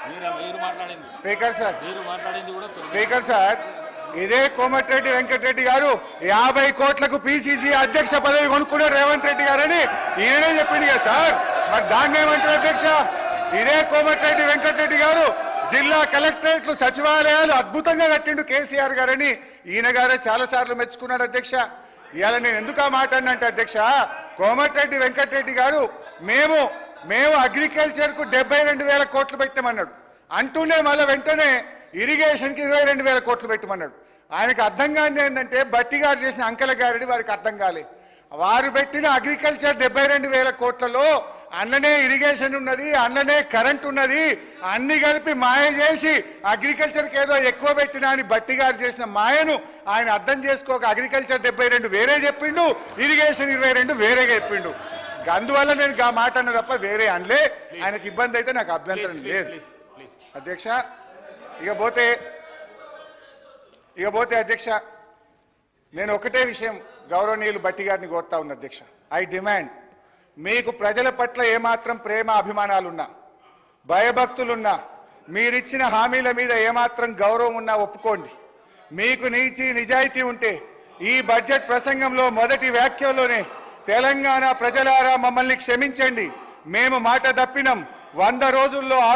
Speaker sir, speaker sir, ఇదే కోమటిరెడ్డి వెంకటరెడ్డి గారు 50 కోట్లకు పిసిసి అధ్యక్ష పదవి కొనుక్కున్నారు రేవంత్ రెడ్డి గారని ఈయనే చెప్పింది కదా సార్. మరి దాన్ని ఏమంటారు అధ్యక్ష? ఇదే కోమటిరెడ్డి వెంకటరెడ్డి గారు జిల్లా కలెక్టరేట్లు సచివాలయాలు అద్భుతంగా కట్టిండు కేసీఆర్ గారని ఈయన గారే చాలా సార్లు మెచ్చుకున్నాడు అధ్యక్ష. ఇవాళ నేను ఎందుకు ఆ మాట అన్నంటే అధ్యక్ష, కోమటిరెడ్డి వెంకటరెడ్డి గారు మేము అగ్రికల్చర్ కు 72,000 కోట్లు పెట్టామన్నాడు. అంటూనే మళ్ళీ వెంటనే ఇరిగేషన్ కి 22,000 కోట్లు పెట్టమన్నాడు. ఆయనకు అర్థం కాని ఏంటంటే బట్టి గారు చేసిన అంకెల గారిని వారికి అర్థం కాలే. వారు పెట్టిన అగ్రికల్చర్ 72,000 కోట్లలో అన్ననే ఇరిగేషన్ ఉన్నది, అన్ననే కరెంట్ ఉన్నది, అన్ని కలిపి మాయ చేసి అగ్రికల్చర్కి ఏదో ఎక్కువ పెట్టినా అని బట్టి గారు చేసిన మాయను ఆయన అర్థం చేసుకోక అగ్రికల్చర్ 72 వేరే చెప్పిండు, ఇరిగేషన్ 22 వేరేగా చెప్పిండు. అందువల్ల నేను ఆ మాట అన్న తప్ప వేరే అనలే. ఆయనకు ఇబ్బంది అయితే నాకు అభ్యంతరం లేదు అధ్యక్ష. ఇకపోతే అధ్యక్ష, నేను ఒకటే విషయం గౌరవనీయులు బట్టి గారిని కోరుతా ఉన్నా అధ్యక్ష. ఐ డిమాండ్, మీకు ప్రజల పట్ల ఏమాత్రం ప్రేమ అభిమానాలున్నా, భయభక్తులున్నా, మీరిచ్చిన హామీల మీద ఏమాత్రం గౌరవం ఉన్నా ఒప్పుకోండి. మీకు నీతి నిజాయితీ ఉంటే ఈ బడ్జెట్ ప్రసంగంలో మొదటి వ్యాఖ్యలోనే తెలంగాణ ప్రజలారా మమ్మల్ని క్షమించండి, మేము మాట తప్పినం, 100 రోజుల్లో